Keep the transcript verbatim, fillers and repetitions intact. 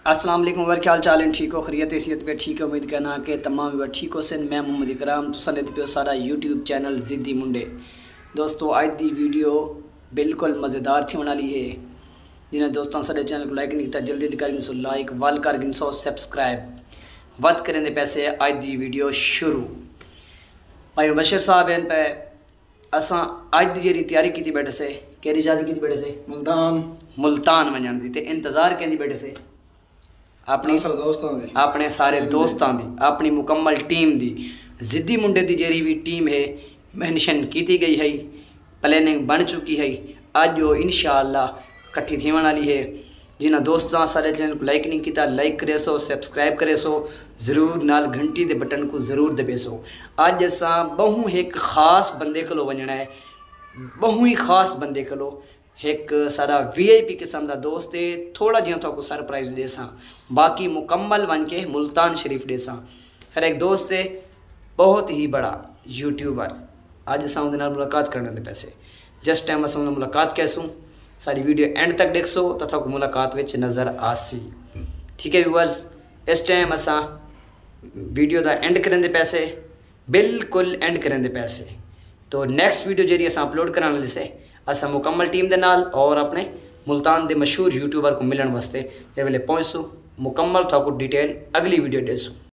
अस्सलाम वालेकुम वर क्या हाल चाल है। ठीक हो खैरियत हैसियत पे ठीक है। उम्मीद करना कि तमाम वर ठीक हो सन। मैं मोहम्मद इकराम तुसा ने पे सारा यूट्यूब चैनल जिद्दी मुंडे। दोस्तों आज दी वीडियो बिल्कुल मज़ेदार थी बना ली है। जिन्हें दोस्तों सारे चैनल को लाइक नहीं किया जल्दी जल्दी कर सो लाइक वाल कर सो सब्सक्राइब वत करें दे पैसे। आज दी वीडियो शुरू भाई बशीर साहब हैं पे असा आज दी जी तैयारी की बैठे से केरी शादी की बैठे से मुल्तान मुल्तान वजन दी ते इंतज़ार कहती बैठे से अपनी दोस्तों दी अपने सारे दोस्तों दी अपनी मुकम्मल टीम दी जिद्दी मुंडे दी जेरी भी टीम है मेंशन की गई है प्लानिंग बन चुकी है। आज जो इंशाअल्लाह कट्ठी थी वाली है। जिन्हें दोस्तों सारे चैनल को लाइक नहीं किया लाइक करे सो सब्सक्राइब करे सो ज़रूर नाल घंटी दे बटन को ज़रूर दबे सो। अज असा बहु एक ख़ास बंदे को वजना है बहु ही ख़ास बंदे को एक सारा वी आई पी किस्म का दोस्त है। थोड़ा जिहा तो सरप्राइज़ दे सा बाकी मुकम्मल बन के मुल्तान शरीफ दे सा सर एक दोस्त है बहुत ही बड़ा यूट्यूबर। अज असा उनके मुलाकात करने दे पैसे जस्ट टाइम असा मुलाकात कैसूँ सारी वीडियो एंड तक देख सो तथा को मुलाकात विच नज़र आसी। ठीक है व्यूअर्स इस टाइम असा वीडियो का एंड करें दे पैसे बिल्कुल एंड करें दे पैसे। तो नैक्सट वीडियो जी असा अपलोड कराने वाले से असा मुकम्मल टीम के नाल और अपने मुल्तान के मशहूर यूट्यूबर को मिलने वास्ते ये वेले पहुँचूँ मुकम्मल था डिटेल अगली वीडियो देसूँ।